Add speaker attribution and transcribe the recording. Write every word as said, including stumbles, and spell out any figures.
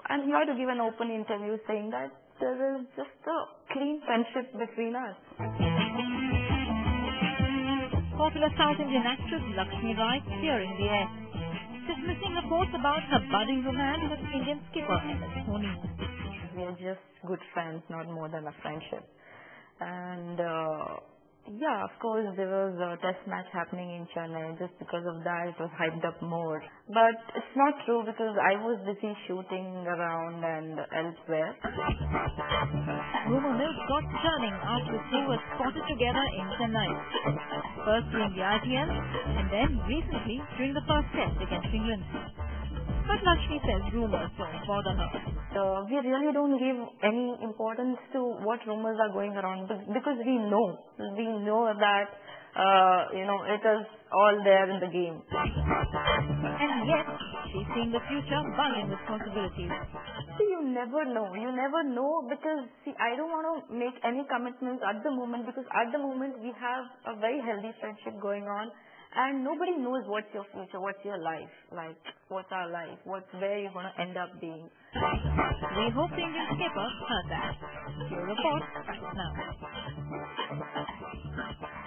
Speaker 1: And he had to give an open interview saying that there is just a clean friendship between us.
Speaker 2: Popular South Indian actress Lakshmi Rai clearing the air. Dismissing reports about her budding romance with Indian skipper M S Dhoni.
Speaker 1: We are just good friends, not more than a friendship. And uh, yeah, of course, there was a test match happening in Chennai. Just because of that, it was hyped up more. But it's not true because I was busy shooting around and elsewhere.
Speaker 2: Rumour mills got churning after the two were spotted together in Chennai. First during the I P L and then recently during the first test against England. But Lakshmi says rumours don't bother her.
Speaker 1: Uh, we really don't give any importance to what rumors are going around because we know. We know that, uh, you know, it is all there in the game.
Speaker 2: And yet, she's seeing the future buzzing with possibilities.
Speaker 1: See, you never know. You never know because, see, I don't want to make any commitments at the moment because at the moment we have a very healthy friendship going on. And nobody knows what's your future, what's your life, like what's our life, what's where you're going to end up being.
Speaker 2: We hope the Indian skipper heard that. Your report right now.